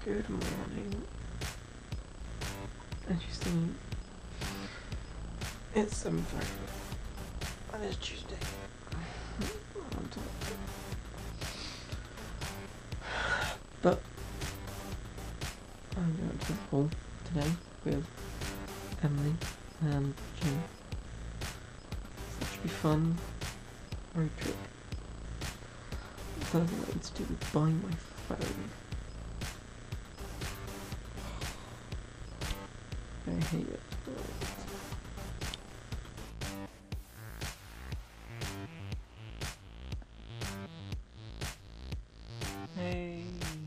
Good morning. As you see, it's 7:30 and it's Tuesday. I'm tired. But I'm going to the pool today with Emily and Jim. So it should be fun. Road trip. Further way to do with buying my phone. I hate it. Hey.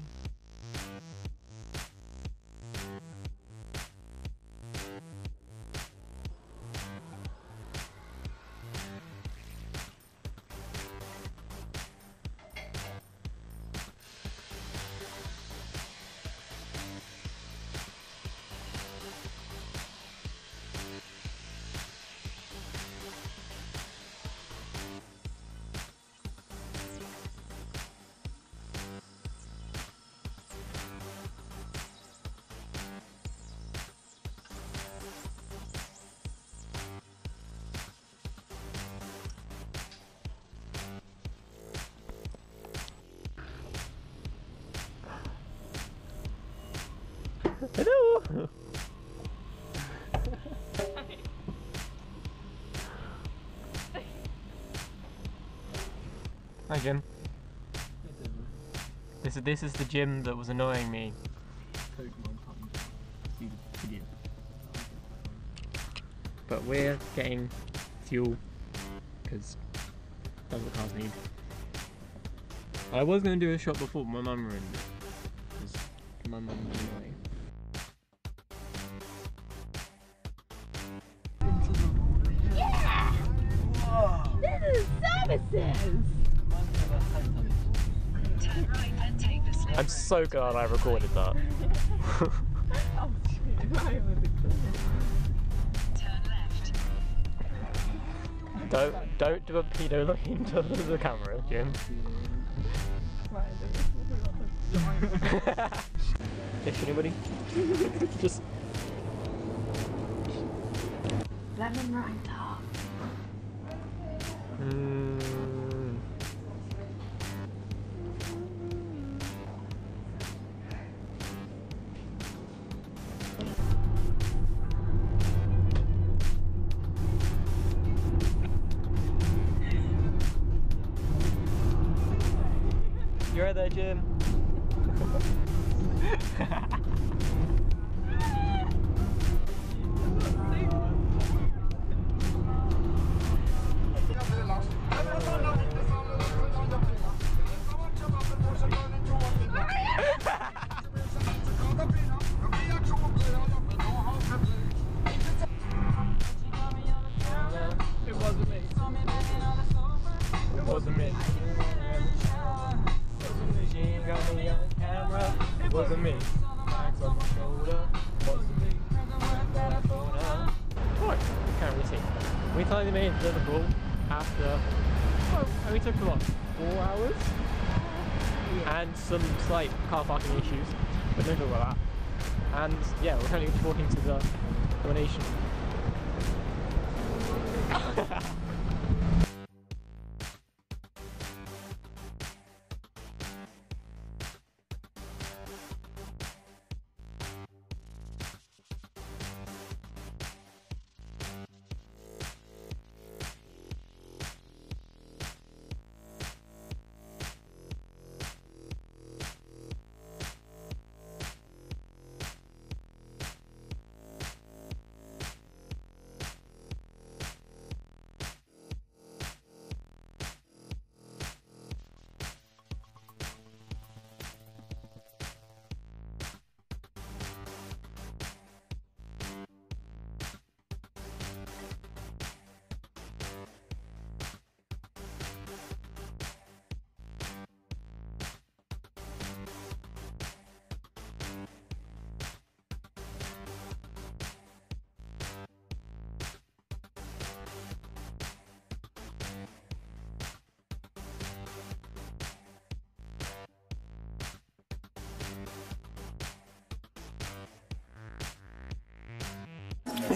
Hello! Hi Jim. This is the Jim that was annoying me. But we're getting fuel because that's what cars need. I was going to do a shot before my mum ruined it because my mum was annoying. This is services! I'm so glad I recorded that. Don't do a pedo look into the camera, Jim. If anybody, just Lemon rind tart. You right there, Jim? It wasn't me. It wasn't me. She got me on camera. It wasn't me. Bags on my shoulder. Wasn't me. What? Can't really see. We finally made it to Liverpool after. Well, we took a lot. 4 hours? And some slight car parking issues. But don't talk about that. And yeah, we're currently walking to the donation.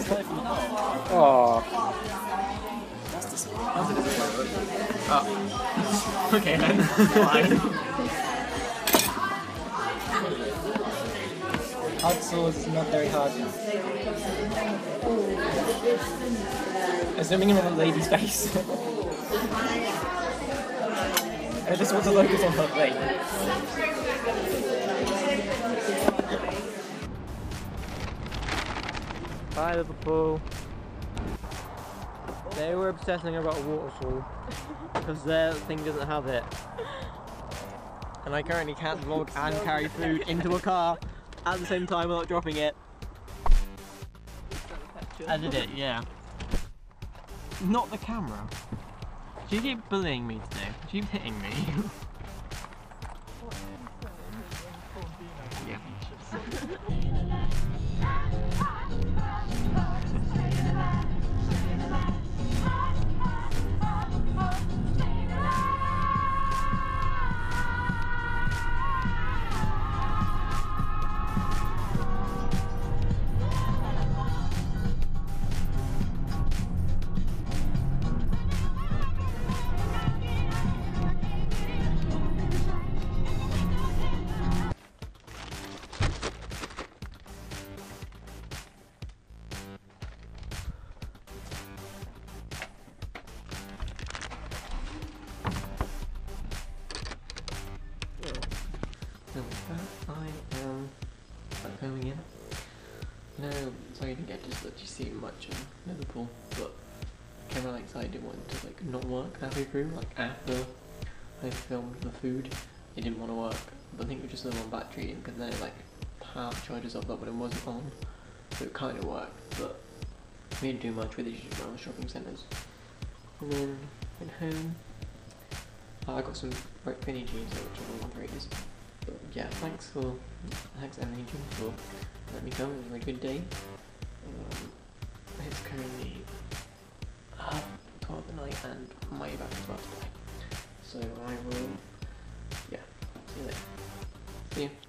Oh. Oh. Okay then. Fine. Hard sauce is not very hard. Zooming in on a lady's face. I just want to focus on her plate. Bye, Liverpool. They were obsessing about a waterfall because their thing doesn't have it. And I currently can't vlog and carry food into a car at the same time without dropping it. I did it, yeah. Not the camera. She keeps bullying me today. She keeps hitting me. Yeah. So I am going in. No, sorry I didn't get to let you see much of Liverpool, but camera light side didn't want to like not work halfway through, like after I filmed the food, it didn't want to work. But I think it was just low on battery, and then it like half charges up when it wasn't on, so it kind of worked, but we didn't do much with it, just around the shopping centres. And then went home. I got some Penny cheese, which I don't know what it is. But yeah, thanks Emily and Jim for letting me come. It was a very good day. It's currently 12 at night and I'm way back to work today. So I will, yeah, see you later. See you.